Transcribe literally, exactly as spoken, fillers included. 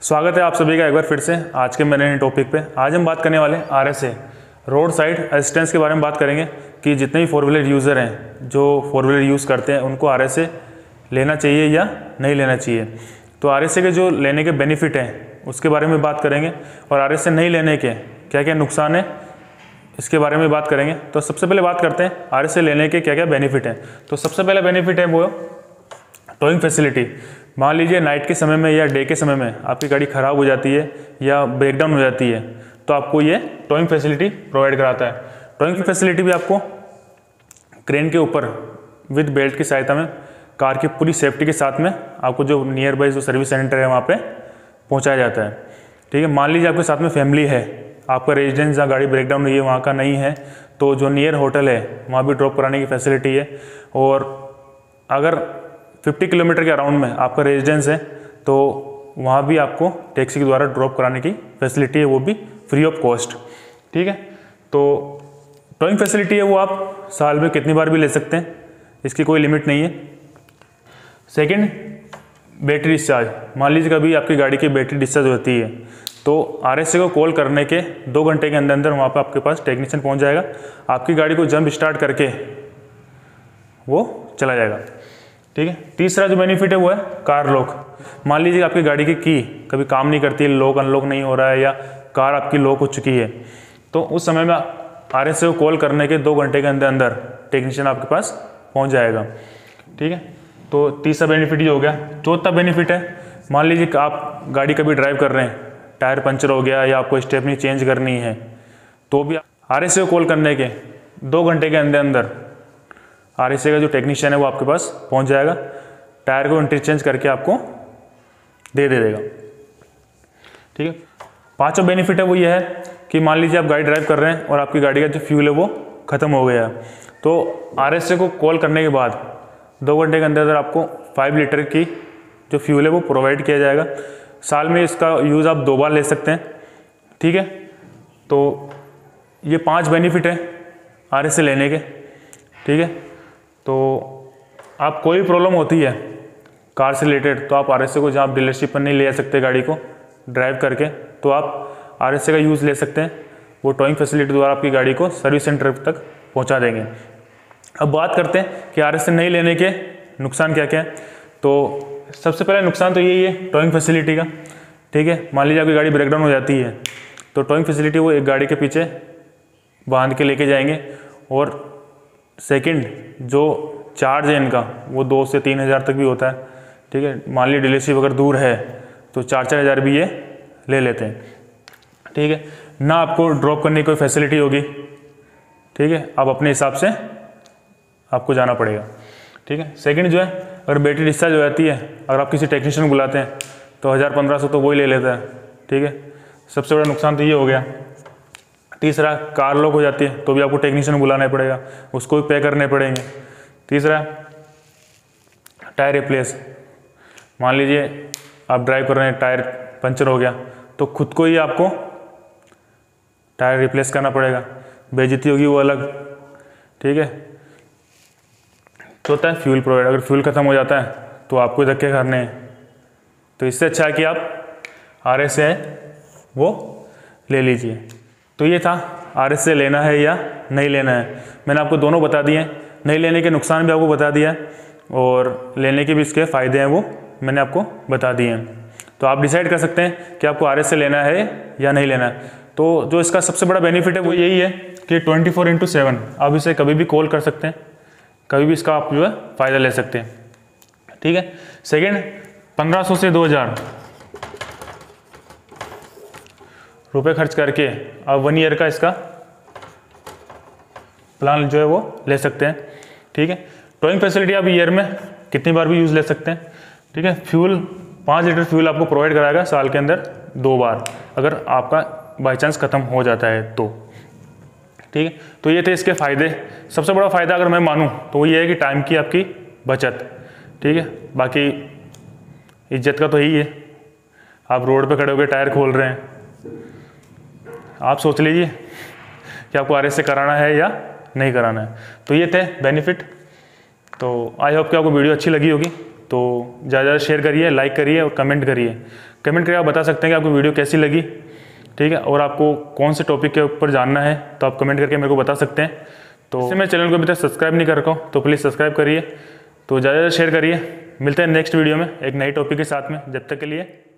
स्वागत है आप सभी का एक बार फिर से आज के मेरे टॉपिक पे। आज हम बात करने वाले हैं R S A road side assistance के बारे में बात करेंगे कि जितने भी फोर व्हीलर यूज़र हैं जो फोर व्हीलर यूज़ करते हैं उनको आर एस ए लेना चाहिए या नहीं लेना चाहिए। तो आर एस ए के जो लेने के बेनिफिट हैं उसके बारे में बात करेंगे और आर एस ए नहीं लेने के क्या क्या नुकसान है इसके बारे में बात करेंगे। तो सबसे पहले बात करते हैं आर एस ए लेने के क्या क्या बेनिफिट हैं। तो सबसे पहले बेनिफिट है वो टोइंग फैसिलिटी। मान लीजिए नाइट के समय में या डे के समय में आपकी गाड़ी ख़राब हो जाती है या ब्रेकडाउन हो जाती है तो आपको ये टोइंग फैसिलिटी प्रोवाइड कराता है। टोइंग की फैसिलिटी भी आपको क्रेन के ऊपर विद बेल्ट की सहायता में कार की पूरी सेफ्टी के साथ में आपको जो नियर बाई जो सर्विस सेंटर है वहाँ पे पहुँचाया जाता है। ठीक है, मान लीजिए आपके साथ में फैमिली है, आपका रेजिडेंस जहाँ गाड़ी ब्रेकडाउन हुई है वहाँ का नहीं है तो जो नियर होटल है वहाँ भी ड्रॉप कराने की फैसिलिटी है। और अगर पचास किलोमीटर के अराउंड में आपका रेजिडेंस है तो वहाँ भी आपको टैक्सी के द्वारा ड्रॉप कराने की फैसिलिटी है, वो भी फ्री ऑफ कॉस्ट। ठीक है, तो टोइंग फैसिलिटी है वो आप साल में कितनी बार भी ले सकते हैं, इसकी कोई लिमिट नहीं है। Second, battery discharge. मान लीजिए कभी आपकी गाड़ी की बैटरी डिस्चार्ज होती है तो आर एस ए को कॉल करने के दो घंटे के अंदर अंदर वहाँ पर आपके पास टेक्नीशियन पहुँच जाएगा, आपकी गाड़ी को जंप स्टार्ट करके वो चला जाएगा। ठीक है, तीसरा जो बेनिफिट है वो है कार लॉक। मान लीजिए आपकी गाड़ी की की कभी काम नहीं करती है, लॉक अनलॉक नहीं हो रहा है या कार आपकी लॉक हो चुकी है तो उस समय में आर एस ए को कॉल करने के दो घंटे के अंदर अंदर टेक्नीशियन आपके पास पहुंच जाएगा। ठीक है, तो तीसरा बेनिफिट ये हो गया। चौथा बेनिफिट है, मान लीजिए कि आप गाड़ी कभी ड्राइव कर रहे हैं, टायर पंचर हो गया या आपको स्टेपनी चेंज करनी है तो भी आर एस ए को कॉल करने के दो घंटे के अंदर अंदर आर एस ए का जो टेक्नीशियन है वो आपके पास पहुंच जाएगा, टायर को इंटरचेंज करके आपको दे दे देगा। ठीक है, पांचवा बेनिफिट है वो ये है कि मान लीजिए आप गाड़ी ड्राइव कर रहे हैं और आपकी गाड़ी का जो फ्यूल है वो ख़त्म हो गया है तो आर एस ए को कॉल करने के बाद दो घंटे के अंदर अंदर आपको फाइव लीटर की जो फ्यूल है वो प्रोवाइड किया जाएगा। साल में इसका यूज़ आप दो बार ले सकते हैं। ठीक है, तो ये पाँच बेनिफिट है आर एस ए लेने के। ठीक है, तो आप कोई प्रॉब्लम होती है कार से रिलेटेड तो आप आर एस ए को जहाँ आप डीलरशिप पर नहीं ले जा सकते गाड़ी को ड्राइव करके तो आप आर एस ए का यूज़ ले सकते हैं, वो टोइंग फैसिलिटी द्वारा आपकी गाड़ी को सर्विस सेंटर तक पहुँचा देंगे। अब बात करते हैं कि आर एस ए नहीं लेने के नुकसान क्या क्या है। तो सबसे पहले नुकसान तो यही है टोइंग फैसिलिटी का। ठीक है, मान लीजिए आपकी गाड़ी ब्रेकडाउन हो जाती है तो टोइंग फैसिलिटी वो एक गाड़ी के पीछे बांध के लेके जाएंगे और सेकंड जो चार्ज है इनका वो दो से तीन हज़ार तक भी होता है। ठीक है, मान लीजिए डीलरशिप अगर दूर है तो चार चार हज़ार भी ये ले लेते हैं। ठीक है, ना आपको ड्रॉप करने की कोई फैसिलिटी होगी। ठीक है, आप अपने हिसाब से आपको जाना पड़ेगा। ठीक है, सेकंड जो है अगर बैटरी डिस्चार्ज हो जाती है, अगर आप किसी टेक्नीशियन को बुलाते हैं तो हज़ार पंद्रह सौ तो वही ले लेता है। ठीक है, सबसे बड़ा नुकसान तो ये हो गया। तीसरा, कार लॉक हो जाती है तो भी आपको टेक्नीशियन बुलाना पड़ेगा, उसको भी पे करने पड़ेंगे। तीसरा, टायर रिप्लेस। मान लीजिए आप ड्राइव कर रहे हैं, टायर पंचर हो गया तो खुद को ही आपको टायर रिप्लेस करना पड़ेगा, बेइज्जती होगी वो अलग। ठीक है, चौथा है फ्यूल प्रोवाइड। अगर फ्यूल ख़त्म हो जाता है तो आपको धक्के खाने हैं, तो इससे अच्छा है कि आप आर एस ए वो ले लीजिए। तो ये था आर एस ए लेना है या नहीं लेना है। मैंने आपको दोनों बता दिए हैं, नहीं लेने के नुकसान भी आपको बता दिया है और लेने के भी इसके फ़ायदे हैं वो मैंने आपको बता दिए हैं। तो आप डिसाइड कर सकते हैं कि आपको आर एस ए लेना है या नहीं लेना है। तो जो इसका सबसे बड़ा बेनिफिट है वो यही है कि ट्वेंटी फोर इंटू सेवन आप इसे कभी भी कॉल कर सकते हैं, कभी भी इसका आप जो है फ़ायदा ले सकते हैं। ठीक है, सेकेंड, पंद्रह सौ से दो हज़ार रुपये खर्च करके आप वन ईयर का इसका प्लान जो है वो ले सकते हैं। ठीक है, टोइंग फैसिलिटी आप ईयर में कितनी बार भी यूज़ ले सकते हैं। ठीक है, फ्यूल पाँच लीटर फ्यूल आपको प्रोवाइड कराएगा साल के अंदर दो बार, अगर आपका बाई चांस ख़त्म हो जाता है तो। ठीक है, तो ये थे इसके फ़ायदे। सबसे बड़ा फ़ायदा अगर मैं मानूँ तो वो ये है कि टाइम की आपकी बचत। ठीक है, बाकी इज्जत का तो यही है, आप रोड पे खड़े होकर टायर खोल रहे हैं, आप सोच लीजिए कि आपको आर एस ए कराना है या नहीं कराना है। तो ये थे बेनिफिट। तो आई होप कि आपको वीडियो अच्छी लगी होगी। तो ज़्यादा ज़्यादा शेयर करिए, लाइक करिए और कमेंट करिए। कमेंट करके आप बता सकते हैं कि आपको वीडियो कैसी लगी, ठीक है, और आपको कौन से टॉपिक के ऊपर जानना है तो आप कमेंट करके मेरे को बता सकते हैं। तो इससे मेरे चैनल को अभी तक सब्सक्राइब नहीं कर रखा हूँ तो प्लीज़ सब्सक्राइब करिए, तो ज़्यादा ज़्यादा शेयर करिए। मिलते हैं नेक्स्ट वीडियो में एक नई टॉपिक के साथ में, जब तक के लिए